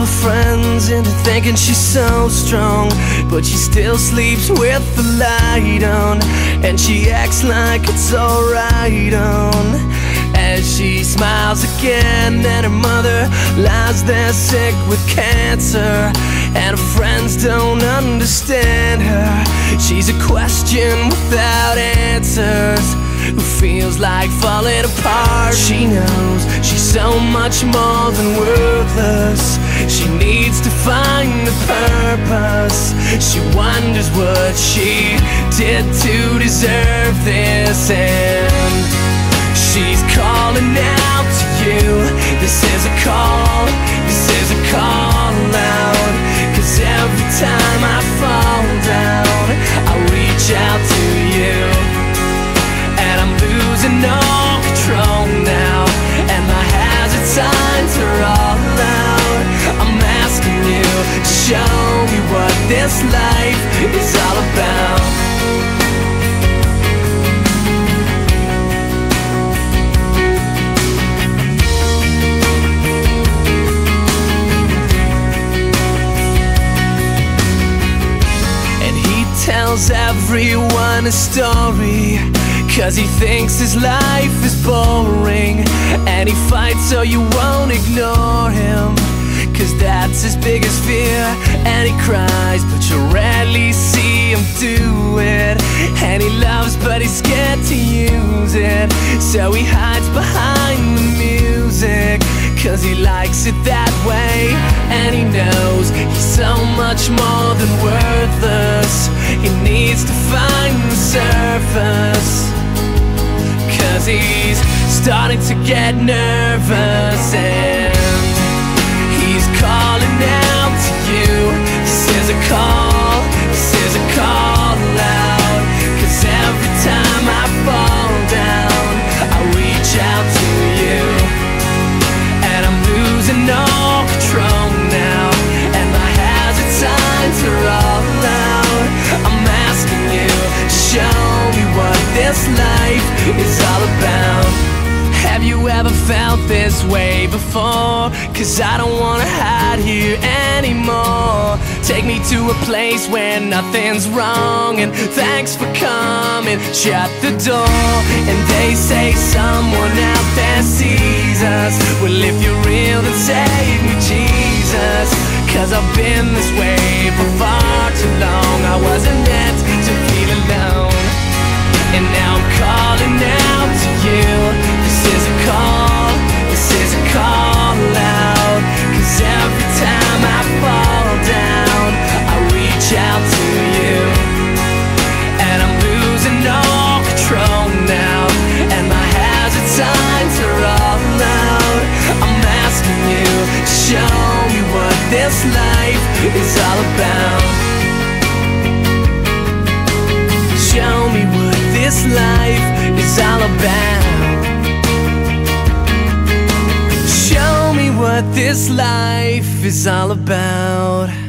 friends into thinking she's so strong, but she still sleeps with the light on, and she acts like it's alright as she smiles again. And her mother lies there sick with cancer, and her friends don't understand her. She's a question without answers, who feels like falling apart. She knows she's so much more than worthless. She needs to find a purpose. She wonders what she did to deserve this, and she's calling out to you. This is a call, this is a call out. 'Cause every time I fall down, I reach out to you, and I'm losing all control now, and my hazard signs are all out. I'm asking you to show me what this life is all about. Tells everyone a story, 'cause he thinks his life is boring, and he fights so you won't ignore him, 'cause that's his biggest fear. And he cries, but you rarely see him do it. And he loves, but he's scared to use it, so he hides behind the music, 'cause he likes it that way. And he knows he's so much more than worthless. He needs to find the surface, 'cause he's starting to get nervous, and he's calling out to you. This is a call, this is a call out. 'Cause every time I fall down, I reach out to you, and I'm losing all control now, and my hazard signs are all out. I'm asking you to show me what this life is all about. Have you ever felt this way before? 'Cause I don't wanna hide here anymore. Take me to a place where nothing's wrong, and thanks for coming. Shut the door, and they say someone out there sees us. Well, if you're real, then save me, Jesus, 'cause I've been this way for far too long. I wasn't meant to feel alone, and now I'm calling out to you. This is a call, this is a call out. 'Cause every time I fall down, I reach out to you, and I'm losing all control now, and my hazard signs are all out. I'm asking you to show me what this life is all about. Show me what this life is all about. Show me what this life is all about.